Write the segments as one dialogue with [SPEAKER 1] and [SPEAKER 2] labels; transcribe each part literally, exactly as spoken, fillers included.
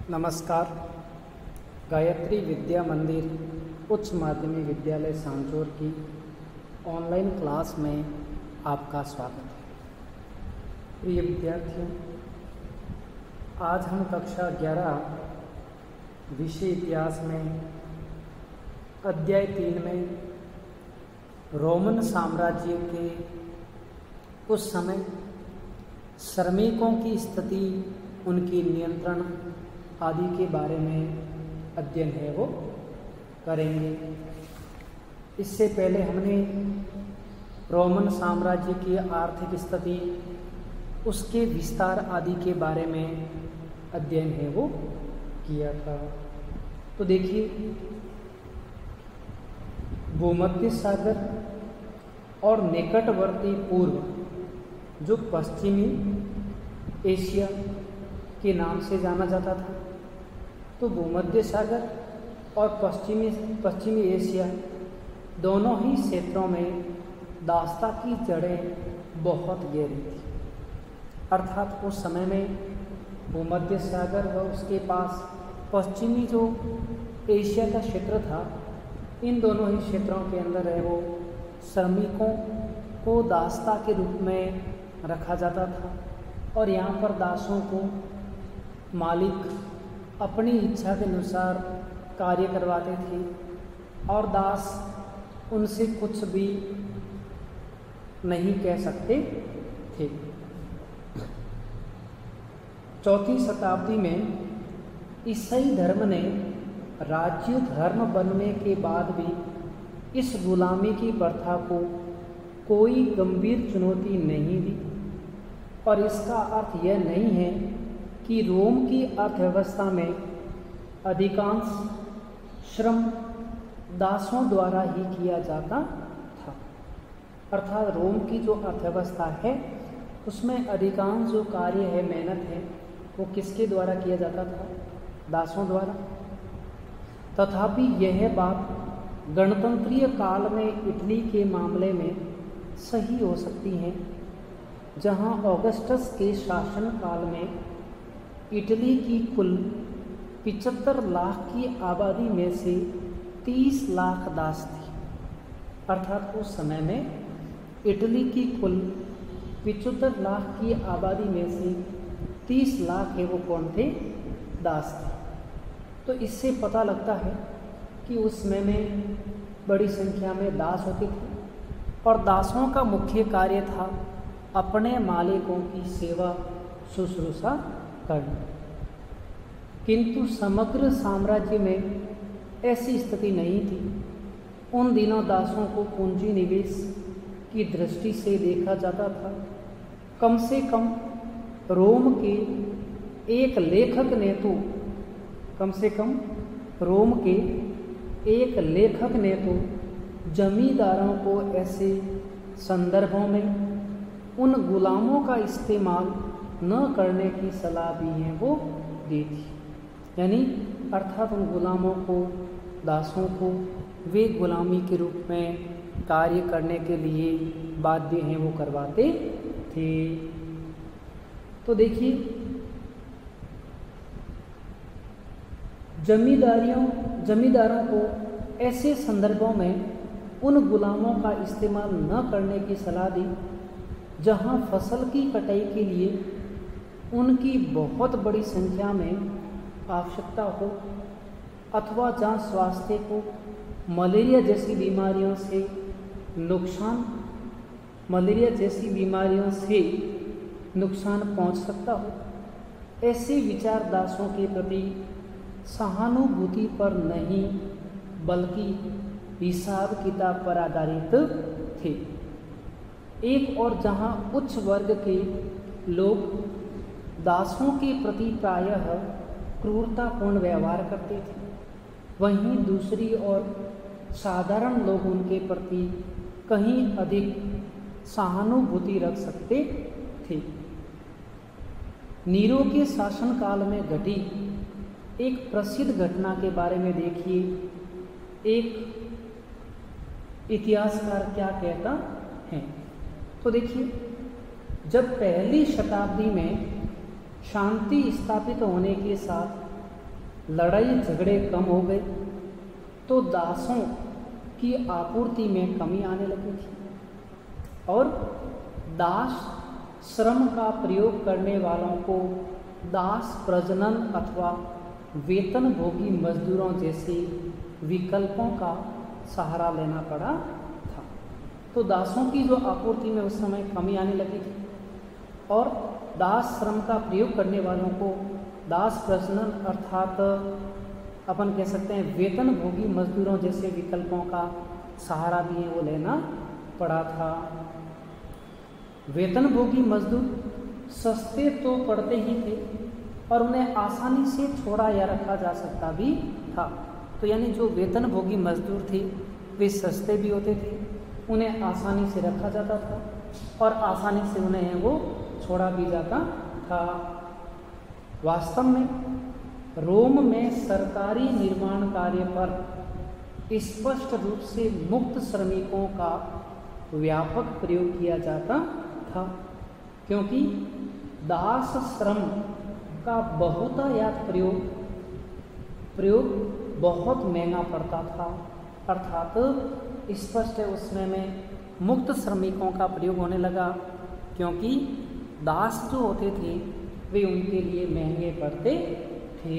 [SPEAKER 1] नमस्कार। गायत्री विद्या मंदिर उच्च माध्यमिक विद्यालय सांचौर की ऑनलाइन क्लास में आपका स्वागत है। प्रिय विद्यार्थियों, आज हम कक्षा ग्यारह विषय इतिहास में अध्याय तीन में रोमन साम्राज्य के उस समय श्रमिकों की स्थिति, उनकी नियंत्रण आदि के बारे में अध्ययन है वो करेंगे। इससे पहले हमने रोमन साम्राज्य की आर्थिक स्थिति, उसके विस्तार आदि के बारे में अध्ययन है वो किया था। तो देखिए, भूमध्य सागर और निकटवर्ती पूर्व जो पश्चिमी एशिया के नाम से जाना जाता था, तो भूमध्य सागर और पश्चिमी पश्चिमी एशिया दोनों ही क्षेत्रों में दास्ता की जड़ें बहुत गहरी थी। अर्थात उस समय में भूमध्य सागर व उसके पास पश्चिमी जो एशिया का क्षेत्र था, इन दोनों ही क्षेत्रों के अंदर है वो श्रमिकों को दास्ता के रूप में रखा जाता था और यहाँ पर दासों को मालिक अपनी इच्छा के अनुसार कार्य करवाते थे और दास उनसे कुछ भी नहीं कह सकते थे। चौथी शताब्दी में ईसाई धर्म ने राज्य धर्म बनने के बाद भी इस गुलामी की प्रथा को कोई गंभीर चुनौती नहीं दी, और इसका अर्थ यह नहीं है कि रोम की अर्थव्यवस्था में अधिकांश श्रम दासों द्वारा ही किया जाता था। अर्थात रोम की जो अर्थव्यवस्था है उसमें अधिकांश जो कार्य है, मेहनत है, वो किसके द्वारा किया जाता था? दासों द्वारा। तथापि यह बात गणतंत्रीय काल में इटली के मामले में सही हो सकती है, जहां ऑगस्टस के शासन काल में इटली की कुल पिचहत्तर लाख की आबादी में से तीस लाख दास थी। अर्थात उस समय में इटली की कुल पिचहत्तर लाख की आबादी में से तीस लाख है वो कौन थे? दास थे। तो इससे पता लगता है कि उस समय में बड़ी संख्या में दास होते थे और दासों का मुख्य कार्य था अपने मालिकों की सेवा शुश्रूषा करना। किंतु समग्र साम्राज्य में ऐसी स्थिति नहीं थी। उन दिनों दासों को पूंजी निवेश की दृष्टि से देखा जाता था। कम से कम रोम के एक लेखक ने तो कम से कम रोम के एक लेखक ने तो जमींदारों को ऐसे संदर्भों में उन गुलामों का इस्तेमाल न करने की सलाह भी है वो दी थी। यानी अर्थात उन गुलामों को, दासों को वे गुलामी के रूप में कार्य करने के लिए बाध्य हैं वो करवाते थे। तो देखिए, जमींदारियों जमींदारों को ऐसे संदर्भों में उन गुलामों का इस्तेमाल न करने की सलाह दी जहां फसल की कटाई के लिए उनकी बहुत बड़ी संख्या में आवश्यकता हो, अथवा जहाँ स्वास्थ्य को मलेरिया जैसी बीमारियों से नुकसान मलेरिया जैसी बीमारियों से नुकसान पहुँच सकता हो। ऐसे विचार दासों के प्रति सहानुभूति पर नहीं बल्कि हिसाब किताब पर आधारित थे। एक और जहाँ उच्च वर्ग के लोग दासों के प्रति प्रायः क्रूरतापूर्ण व्यवहार करते थे, वहीं दूसरी ओर साधारण लोग उनके प्रति कहीं अधिक सहानुभूति रख सकते थे। नीरो के शासनकाल में घटी एक प्रसिद्ध घटना के बारे में देखिए। एक इतिहासकार क्या कहता है, तो देखिए, जब पहली शताब्दी में शांति स्थापित होने के साथ लड़ाई झगड़े कम हो गए तो दासों की आपूर्ति में कमी आने लगी थी और दास श्रम का प्रयोग करने वालों को दास प्रजनन अथवा वेतन भोगी मजदूरों जैसे विकल्पों का सहारा लेना पड़ा था। तो दासों की जो आपूर्ति में उस समय कमी आने लगी थी और दास श्रम का प्रयोग करने वालों को दास प्रजनन अर्थात अपन कह सकते हैं वेतन भोगी मजदूरों जैसे विकल्पों का सहारा भी वो लेना पड़ा था। वेतन भोगी मजदूर सस्ते तो पड़ते ही थे और उन्हें आसानी से छोड़ा या रखा जा सकता भी था। तो यानी जो वेतन भोगी मजदूर थे वे सस्ते भी होते थे, उन्हें आसानी से रखा जाता था और आसानी से उन्हें वो छोड़ा भी जाता था। वास्तव में रोम में सरकारी निर्माण कार्य पर स्पष्ट रूप से मुक्त श्रमिकों का व्यापक प्रयोग किया जाता था, क्योंकि दास श्रम का बहुतायत प्रयोग प्रयोग बहुत महंगा पड़ता था। अर्थात स्पष्ट है उस समय में मुक्त श्रमिकों का प्रयोग होने लगा, क्योंकि दास जो होते थे वे उनके लिए महंगे पड़ते थे।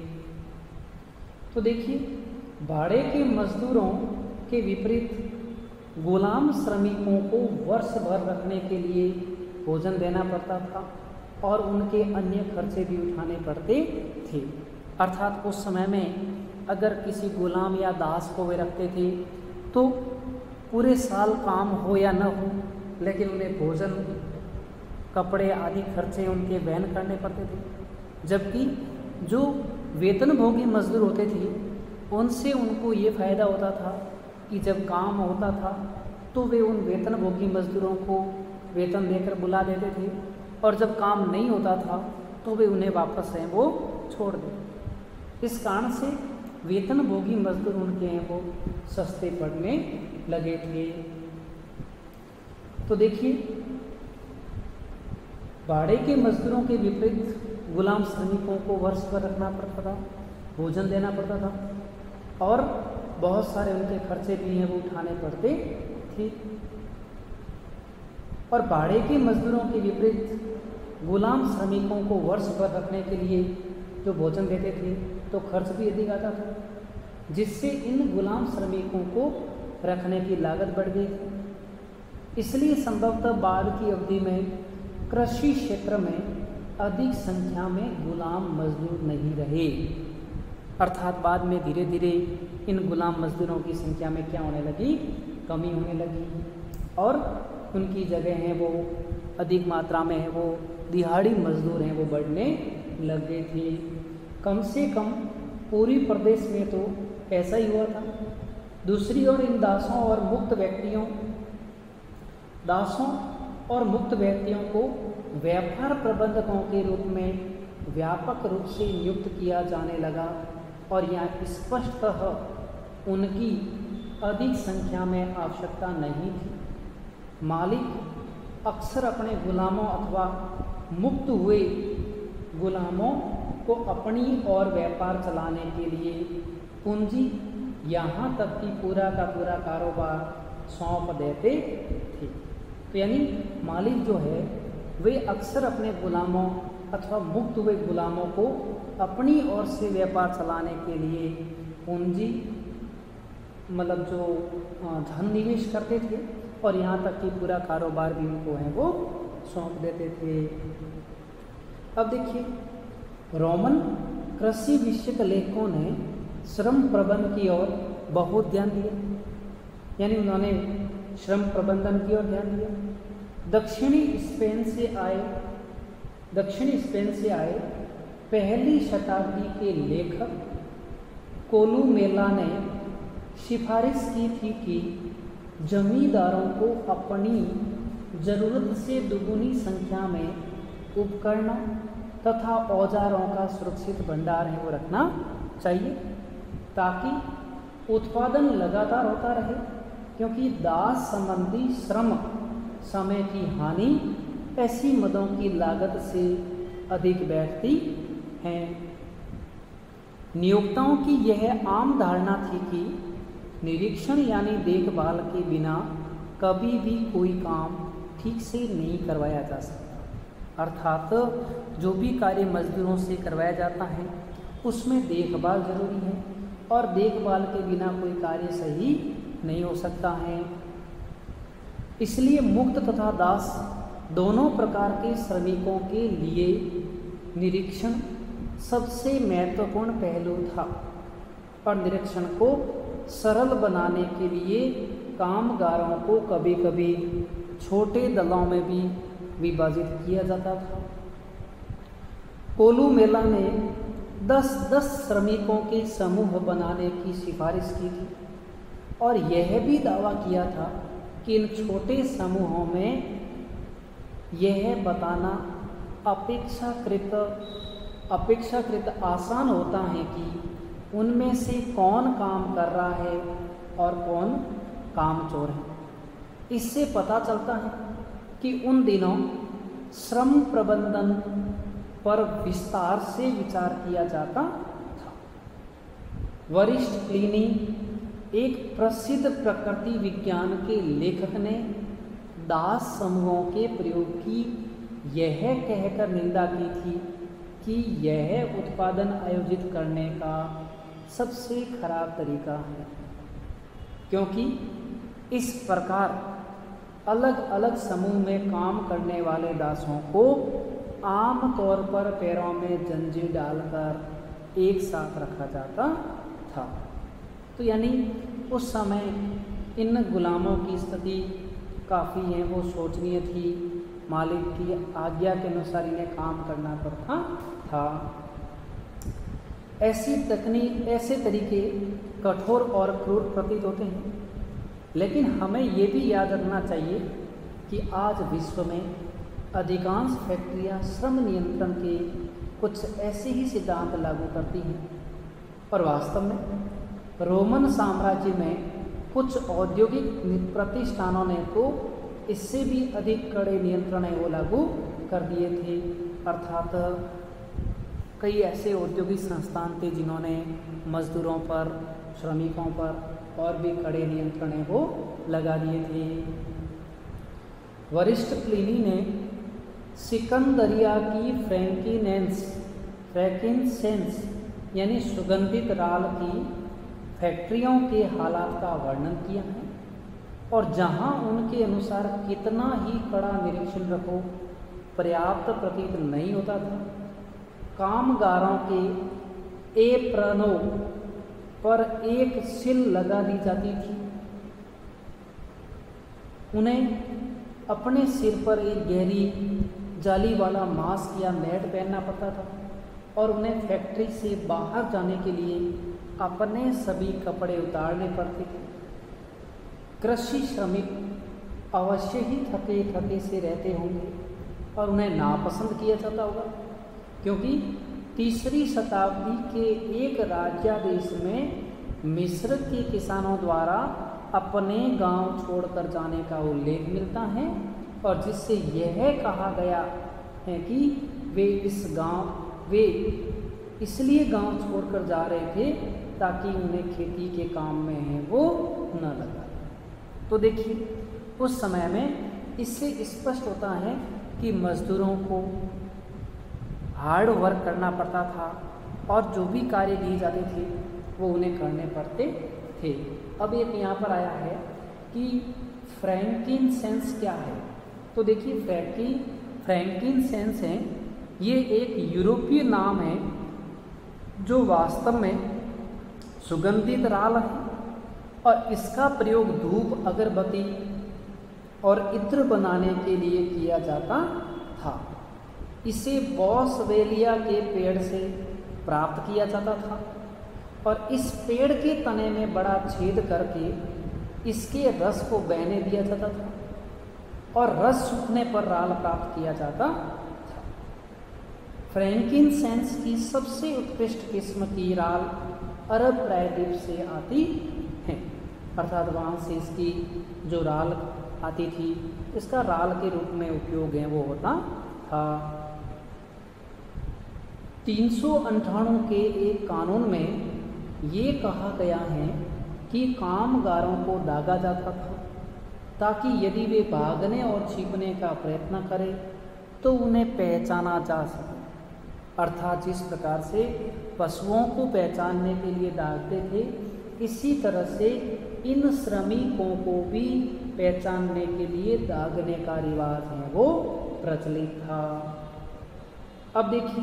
[SPEAKER 1] तो देखिए, भाड़े के मजदूरों के विपरीत गुलाम श्रमिकों को वर्ष भर रखने के लिए भोजन देना पड़ता था और उनके अन्य खर्चे भी उठाने पड़ते थे। अर्थात उस समय में अगर किसी गुलाम या दास को वे रखते थे तो पूरे साल काम हो या न हो, लेकिन उन्हें भोजन, कपड़े आदि खर्चे उनके वहन करने पड़ते थे। जबकि जो वेतनभोगी मजदूर होते थे उनसे उनको ये फ़ायदा होता था कि जब काम होता था तो वे उन वेतनभोगी मजदूरों को वेतन देकर बुला देते थे और जब काम नहीं होता था तो वे उन्हें वापस हैं वो छोड़ देते। इस कारण से वेतनभोगी मजदूर उनके हैं वो सस्ते पड़ने लगे थे। तो देखिए, भाड़े के मजदूरों के विपरीत गुलाम श्रमिकों को वर्ष भर रखना पड़ता था, भोजन देना पड़ता था और बहुत सारे उनके खर्चे भी हैं वो उठाने पड़ते थे। और भाड़े के मजदूरों के विपरीत गुलाम श्रमिकों को वर्ष भर रखने के लिए जो भोजन देते थे तो खर्च भी अधिक आता था, जिससे इन गुलाम श्रमिकों को रखने की लागत बढ़ गई थी। इसलिए संभवतः बाद की अवधि में कृषि क्षेत्र में अधिक संख्या में गुलाम मजदूर नहीं रहे। अर्थात बाद में धीरे धीरे इन गुलाम मजदूरों की संख्या में क्या होने लगी, कमी होने लगी और उनकी जगह है वो अधिक मात्रा में है वो दिहाड़ी मजदूर हैं वो बढ़ने लग गए थे। कम से कम पूरी प्रदेश में तो ऐसा ही हुआ था। दूसरी ओर इन दासों और मुक्त व्यक्तियों दासों और मुक्त व्यक्तियों को व्यापार प्रबंधकों के रूप में व्यापक रूप से नियुक्त किया जाने लगा और यहाँ स्पष्टतः उनकी अधिक संख्या में आवश्यकता नहीं थी। मालिक अक्सर अपने गुलामों अथवा मुक्त हुए गुलामों को अपनी और व्यापार चलाने के लिए पूंजी, यहाँ तक कि पूरा का पूरा कारोबार सौंप देते थे। तो यानी मालिक जो है वे अक्सर अपने गुलामों अथवा मुक्त हुए गुलामों को अपनी ओर से व्यापार चलाने के लिए पूंजी, मतलब जो धन निवेश करते थे और यहाँ तक कि पूरा कारोबार भी उनको है वो सौंप देते थे। अब देखिए, रोमन कृषि विषयक लेखकों ने श्रम प्रबंधन की ओर बहुत ध्यान दिया, यानी उन्होंने श्रम प्रबंधन की ओर ध्यान दिया। दक्षिणी स्पेन से आए दक्षिणी स्पेन से आए पहली शताब्दी के लेखक कोलुमेला ने सिफारिश की थी कि जमींदारों को अपनी ज़रूरत से दुगुनी संख्या में उपकरणों तथा औजारों का सुरक्षित भंडार है वो रखना चाहिए ताकि उत्पादन लगातार होता रहे, क्योंकि दास संबंधी श्रम समय की हानि ऐसी मदों की लागत से अधिक बैठती हैं। नियोक्ताओं की यह आम धारणा थी कि निरीक्षण यानी देखभाल के बिना कभी भी कोई काम ठीक से नहीं करवाया जा सकता। अर्थात जो भी कार्य मजदूरों से करवाया जाता है उसमें देखभाल जरूरी है और देखभाल के बिना कोई कार्य सही नहीं हो सकता है। इसलिए मुक्त तथा दास दोनों प्रकार के श्रमिकों के लिए निरीक्षण सबसे महत्वपूर्ण पहलू था और निरीक्षण को सरल बनाने के लिए कामगारों को कभी कभी छोटे दलों में भी विभाजित किया जाता था। कोलुमेला ने दस दस श्रमिकों के समूह बनाने की सिफारिश की थी और यह भी दावा किया था कि इन छोटे समूहों में यह बताना अपेक्षाकृत अपेक्षाकृत आसान होता है कि उनमें से कौन काम कर रहा है और कौन कामचोर है। इससे पता चलता है कि उन दिनों श्रम प्रबंधन पर विस्तार से विचार किया जाता था। वरिष्ठ प्लिनी, एक प्रसिद्ध प्रकृति विज्ञान के लेखक, ने दास समूहों के प्रयोग की यह कहकर निंदा की थी कि यह उत्पादन आयोजित करने का सबसे खराब तरीका है, क्योंकि इस प्रकार अलग अलग समूह में काम करने वाले दासों को आम तौर पर पैरों में जंजीर डालकर एक साथ रखा जाता था। तो यानी उस समय इन गुलामों की स्थिति काफ़ी है वो शोचनीय थी। मालिक की आज्ञा के अनुसार इन्हें काम करना पड़ता था। ऐसी तकनीक ऐसे तरीके कठोर और क्रूर प्रतीत होते हैं, लेकिन हमें ये भी याद रखना चाहिए कि आज विश्व में अधिकांश फैक्ट्रियां श्रम नियंत्रण के कुछ ऐसे ही सिद्धांत लागू करती हैं और वास्तव में रोमन साम्राज्य में कुछ औद्योगिक प्रतिष्ठानों ने तो इससे भी अधिक कड़े नियंत्रण वो लागू कर दिए थे। अर्थात कई ऐसे औद्योगिक संस्थान थे जिन्होंने मजदूरों पर, श्रमिकों पर और भी कड़े नियंत्रण वो लगा दिए थे। वरिष्ठ प्लिनी ने सिकंदरिया की फ्रैंकिनेंस फ्रैंकिनसेंस यानी सुगंधित राल की फैक्ट्रियों के हालात का वर्णन किया है और जहां उनके अनुसार कितना ही कड़ा निरीक्षण रखो पर्याप्त प्रतीत नहीं होता था। कामगारों के एप्रनों पर एक सिल लगा दी जाती थी। उन्हें अपने सिर पर एक गहरी जाली वाला मास्क या नेट पहनना पड़ता था और उन्हें फैक्ट्री से बाहर जाने के लिए अपने सभी कपड़े उतारने पड़ते थे। कृषि श्रमिक अवश्य ही थके थके से रहते होंगे और उन्हें नापसंद किया जाता होगा, क्योंकि तीसरी शताब्दी के एक राज्यादेश में मिस्र के किसानों द्वारा अपने गांव छोड़कर जाने का उल्लेख मिलता है और जिससे यह कहा गया है कि वे इस गांव वे इसलिए गांव छोड़कर जा रहे थे ताकि उन्हें खेती के काम में है वो न लगा। तो देखिए उस समय में इससे स्पष्ट होता है कि मजदूरों को हार्ड वर्क करना पड़ता था और जो भी कार्य दिए जाते थे वो उन्हें करने पड़ते थे। अब एक यहाँ पर आया है कि फ्रैंकिनसेंस क्या है। तो देखिए फ्रैंकी फ्रैंकिनसेंस है, ये एक यूरोपीय नाम है जो वास्तव में सुगंधित राल है और इसका प्रयोग धूप, अगरबत्ती और इत्र बनाने के लिए किया जाता था। इसे बॉसवेलिया के पेड़ से प्राप्त किया जाता था और इस पेड़ के तने में बड़ा छेद करके इसके रस को बहने दिया जाता था और रस सूखने पर राल प्राप्त किया जाता था। फ्रैंकिनसेंस की सबसे उत्कृष्ट किस्म की राल अरब प्रायद्वीप से आती है, अर्थात वहाँ से इसकी जो राल आती थी इसका राल के रूप में उपयोग है वो होता था। तीन सौ अंठाणु के एक कानून में ये कहा गया है कि कामगारों को दागा जाता था ताकि यदि वे भागने और छिपने का प्रयत्न करें तो उन्हें पहचाना जा सके। अर्थात जिस प्रकार से पशुओं को पहचानने के लिए दागते थे, इसी तरह से इन श्रमिकों को भी पहचानने के लिए दागने का रिवाज है वो प्रचलित था। अब देखिए,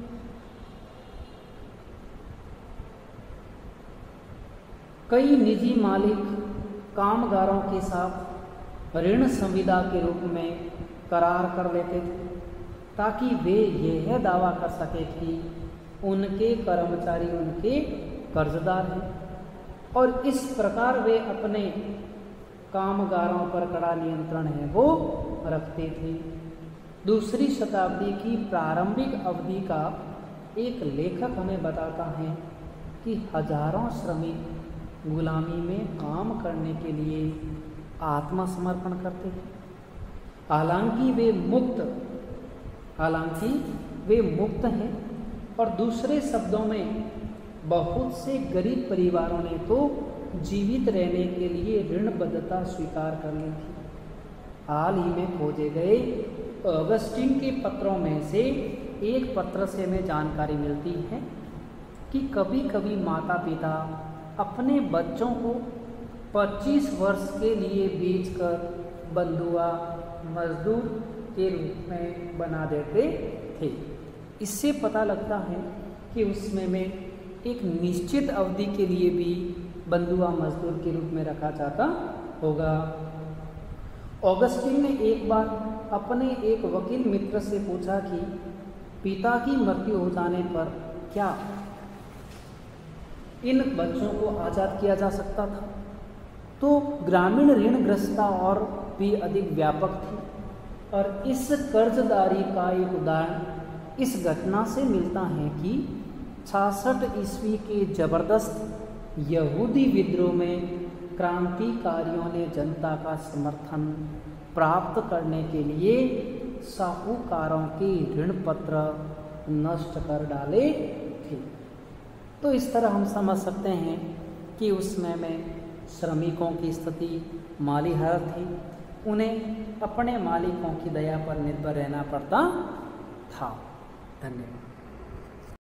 [SPEAKER 1] कई निजी मालिक कामगारों के साथ ऋण संविदा के रूप में करार कर लेते थे ताकि वे यह दावा कर सके कि उनके कर्मचारी उनके कर्जदार हैं, और इस प्रकार वे अपने कामगारों पर कड़ा नियंत्रण है वो रखते थे। दूसरी शताब्दी की प्रारंभिक अवधि का एक लेखक हमें बताता है कि हजारों श्रमिक गुलामी में काम करने के लिए आत्मसमर्पण करते थे। हालांकि वे मुक्त हालांकि वे मुक्त हैं, और दूसरे शब्दों में बहुत से गरीब परिवारों ने तो जीवित रहने के लिए ऋणबद्धता स्वीकार कर ली थी। हाल ही में खोजे गए ऑगस्टीन के पत्रों में से एक पत्र से हमें जानकारी मिलती है कि कभी कभी माता पिता अपने बच्चों को पच्चीस वर्ष के लिए बेचकर बंधुआ मजदूर के रूप में बना देते थे। इससे पता लगता है कि उसमें में एक निश्चित अवधि के लिए भी बंधुआ मजदूर के रूप में रखा जाता होगा। ऑगस्टीन ने एक बार अपने एक वकील मित्र से पूछा कि पिता की मृत्यु हो जाने पर क्या इन बच्चों को आज़ाद किया जा सकता था, तो ग्रामीण ऋणग्रस्तता और भी अधिक व्यापक थी, और इस कर्जदारी का एक उदाहरण इस घटना से मिलता है कि छियासठ ईस्वी के जबरदस्त यहूदी विद्रोह में क्रांतिकारियों ने जनता का समर्थन प्राप्त करने के लिए साहूकारों के ऋण पत्र नष्ट कर डाले थे। तो इस तरह हम समझ सकते हैं कि उस समय में श्रमिकों की स्थिति माली हालत थी, उन्हें अपने मालिकों की दया पर निर्भर रहना पड़ता था। धन्यवाद।